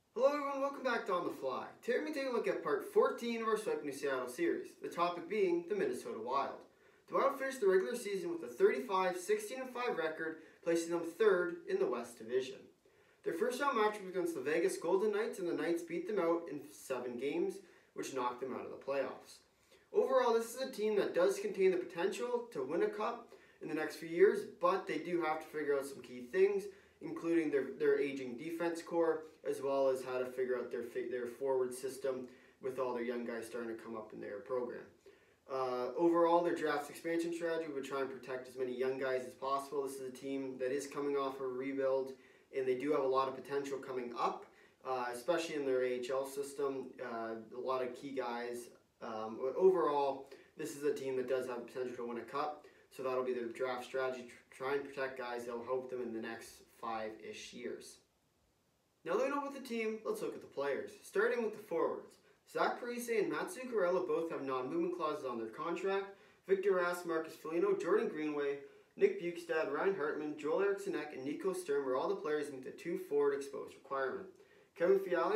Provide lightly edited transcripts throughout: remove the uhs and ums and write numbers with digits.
Hello everyone, welcome back to On the Fly. Today we're taking a look at part 14 of our Swept New Seattle series, the topic being the Minnesota Wild. The Wild finished the regular season with a 35-16-5 record, placing them third in the West Division. Their first round match was against the Vegas Golden Knights, and the Knights beat them out in 7 games, which knocked them out of the playoffs. Overall, this is a team that does contain the potential to win a cup in the next few years, but they do have to figure out some key things, including their aging defense core, as well as how to figure out their forward system with all their young guys starting to come up in their program. Overall, their draft expansion strategy would try and protect as many young guys as possible. This is a team that is coming off a rebuild, and they do have a lot of potential coming up, especially in their AHL system. A lot of key guys. Overall, this is a team that does have potential to win a cup, so that'll be their draft strategy, try and protect guys that will help them in the next 5-ish years. Now that we know about the team, let's look at the players. Starting with the forwards. Zach Parise and Mats Zuccarello both have non-movement clauses on their contract. Victor Rask, Marcus Foligno, Jordan Greenway, Nick Bjugstad, Ryan Hartman, Joel Eriksson Ek, and Nico Sturm are all the players who meet the 2 forward exposed requirement. Kevin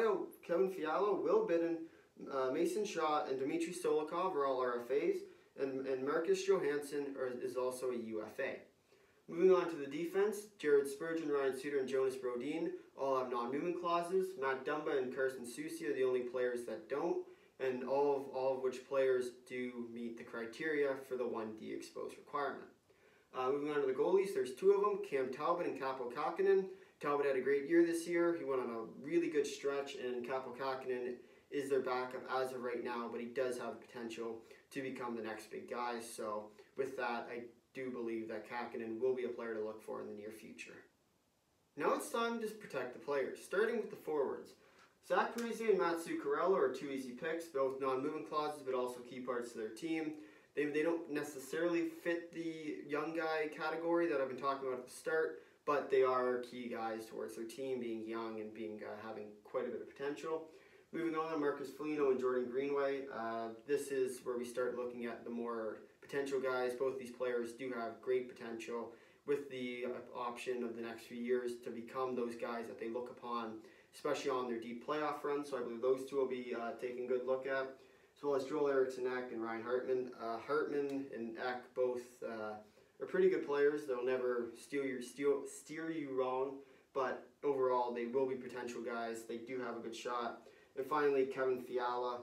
Fiala, Will Bidden, Mason Shaw, and Dmitry Stolikov are all RFAs, and Marcus Johansson is also a UFA. Moving on to the defense, Jared Spurgeon, Ryan Suter, and Jonas Brodin all have non-movement clauses. Matt Dumba and Carson Soucy are the only players that don't, and all of which players do meet the criteria for the 1D exposed requirement. Moving on to the goalies, there's 2 of them, Cam Talbot and Kaapo Kähkönen. Talbot had a great year this year. He went on a really good stretch, and Kaapo Kähkönen is their backup as of right now, but he does have the potential to become the next big guy. So with that, I do believe that Kähkönen will be a player to look for in the near future. Now it's time to protect the players, starting with the forwards. Zach Parise and Mats Zuccarello are 2 easy picks, both non-movement clauses, but also key parts of their team. They don't necessarily fit the young guy category that I've been talking about at the start, but they are key guys towards their team, being young and being having quite a bit of potential. Moving on, Marcus Foligno and Jordan Greenway. This is where we start looking at the more potential guys. Both these players do have great potential with the option of the next few years to become those guys that they look upon, especially on their deep playoff run. So I believe those 2 will be taking a good look at, as well as Joel Eriksson Ek and Ryan Hartman. Hartman and Ek both are pretty good players. They'll never steer you wrong, but overall they will be potential guys. They do have a good shot. And finally, Kevin Fiala,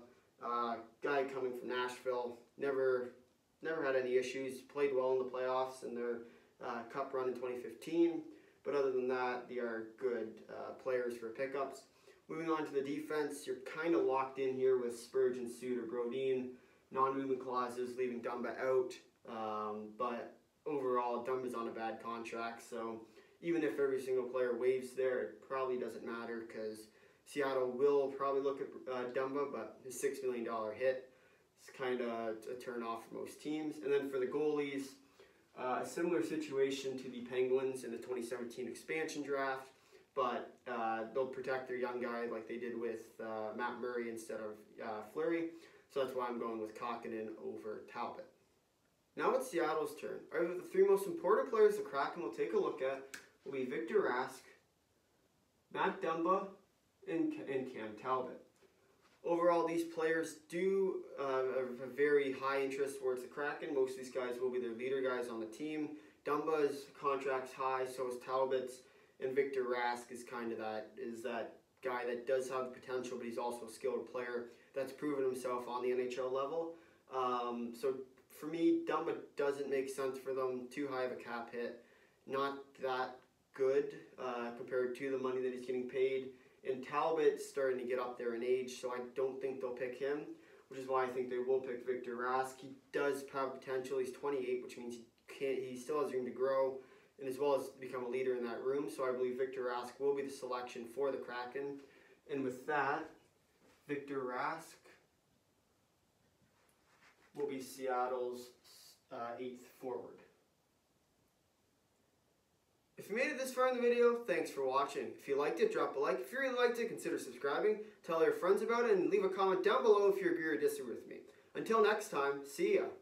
guy coming from Nashville, never had any issues, played well in the playoffs in their cup run in 2015. But other than that, they are good players for pickups. Moving on to the defense, you're kind of locked in here with Spurgeon, Suter, Brodin, non-movement clauses, leaving Dumba out. But overall, Dumba's on a bad contract, so even if every single player waives there, it probably doesn't matter because Seattle will probably look at Dumba, but his $6 million hit is kind of a turn-off for most teams. And then for the goalies, a similar situation to the Penguins in the 2017 expansion draft, but they'll protect their young guy like they did with Matt Murray instead of Fleury. So that's why I'm going with Kähkönen over Talbot. Now it's Seattle's turn. The 3 most important players the Kraken will take a look at will be Victor Rask, Matt Dumba, and Cam Talbot. Overall, these players do have a very high interest towards the Kraken. Most of these guys will be their leader guys on the team. Dumba's contract's high, so is Talbot's, and Victor Rask is kind of that guy that does have the potential, but he's also a skilled player that's proven himself on the NHL level. So for me, Dumba doesn't make sense for them. Too high of a cap hit. Not that good compared to the money that he's getting paid. And Talbot's starting to get up there in age, so I don't think they'll pick him, which is why I think they will pick Victor Rask. He does have potential. He's 28, which means he still has room to grow, and as well as become a leader in that room. So I believe Victor Rask will be the selection for the Kraken. And with that, Victor Rask will be Seattle's 8th forward. If you made it this far in the video, thanks for watching. If you liked it, drop a like. If you really liked it, consider subscribing. Tell your friends about it, and leave a comment down below if you agree or disagree with me. Until next time, see ya.